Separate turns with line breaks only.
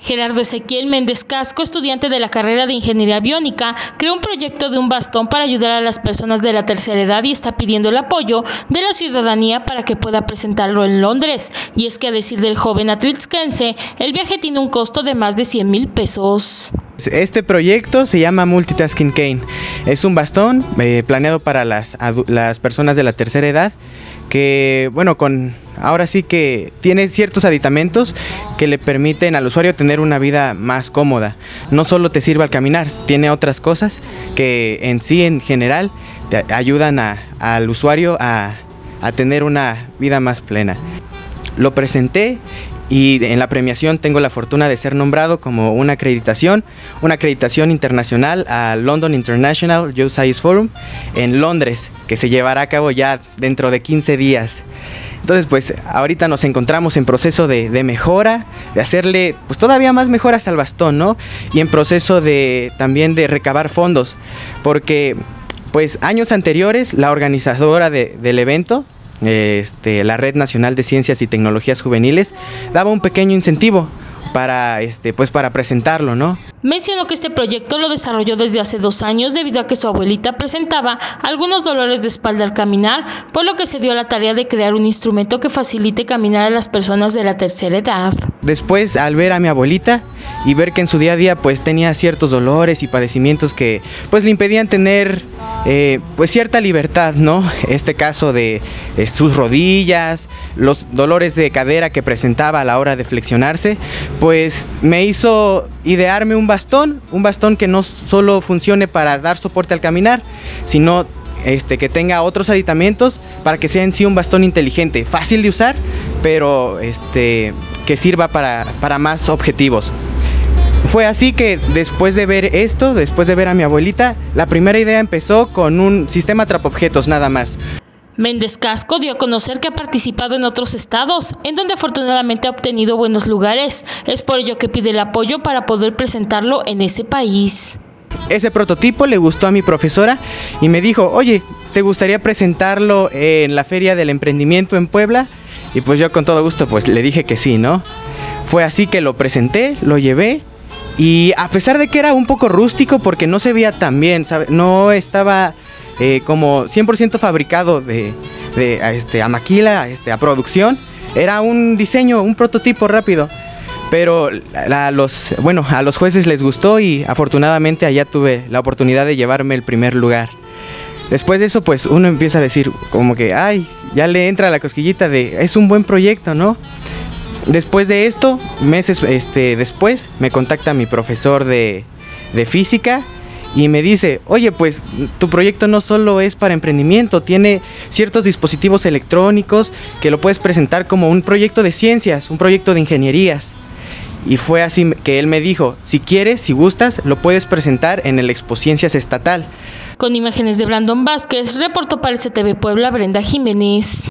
Gerardo Ezequiel Méndez Casco, estudiante de la carrera de Ingeniería Biónica, creó un proyecto de un bastón para ayudar a las personas de la tercera edad y está pidiendo el apoyo de la ciudadanía para que pueda presentarlo en Londres. Y es que, a decir del joven atlisquense, el viaje tiene un costo de más de 100,000 pesos.
Este proyecto se llama Multitasking Cane. Es un bastón planeado para las personas de la tercera edad que, bueno, ahora sí que tiene ciertos aditamentos que le permiten al usuario tener una vida más cómoda. No solo te sirve al caminar, tiene otras cosas que en general te ayudan al usuario a tener una vida más plena. Lo presenté y en la premiación tengo la fortuna de ser nombrado como una acreditación internacional al London International Youth Science Forum en Londres, que se llevará a cabo ya dentro de 15 días. Entonces, pues ahorita nos encontramos en proceso de mejora, de hacerle pues todavía más mejoras al bastón, ¿no? Y en proceso también de recabar fondos, porque pues años anteriores la organizadora del evento, la Red Nacional de Ciencias y Tecnologías Juveniles, daba un pequeño incentivo para presentarlo, ¿no?
Mencionó que este proyecto lo desarrolló desde hace 2 años debido a que su abuelita presentaba algunos dolores de espalda al caminar, por lo que se dio a la tarea de crear un instrumento que facilite caminar a las personas de la tercera edad. Después,
al ver a mi abuelita y ver que en su día a día pues tenía ciertos dolores y padecimientos que pues le impedían tener pues cierta libertad, ¿no? Este caso de sus rodillas, los dolores de cadera que presentaba a la hora de flexionarse, pues me hizo idearme un bastón que no solo funcione para dar soporte al caminar, sino que tenga otros aditamentos para que sea en sí un bastón inteligente, fácil de usar, pero que sirva para más objetivos. Fue así que después de ver a mi abuelita, la primera idea empezó con un sistema atrapobjetos nada más.
Méndez Casco dio a conocer que ha participado en otros estados, en donde afortunadamente ha obtenido buenos lugares. Es por ello que pide el apoyo para poder presentarlo en ese país.
Ese prototipo le gustó a mi profesora y me dijo, oye, ¿te gustaría presentarlo en la Feria del Emprendimiento en Puebla? Y pues yo con todo gusto pues le dije que sí, ¿no? Fue así que lo presenté, lo llevé. Y a pesar de que era un poco rústico porque no se veía tan bien, ¿sabe? No estaba como 100% fabricado a maquila, a producción. Era un diseño, un prototipo rápido. Pero a los jueces les gustó y afortunadamente allá tuve la oportunidad de llevarme el primer lugar. Después de eso pues uno empieza a decir como que, ay, ya le entra la cosquillita de, es un buen proyecto, ¿no? Después de esto, meses después, me contacta mi profesor de física y me dice, oye, pues tu proyecto no solo es para emprendimiento, tiene ciertos dispositivos electrónicos que lo puedes presentar como un proyecto de ciencias, un proyecto de ingenierías. Y fue así que él me dijo, si quieres, si gustas, lo puedes presentar en el Expociencias Estatal.
Con imágenes de Brandon Vázquez, reportó para el CTV Puebla Brenda Jiménez.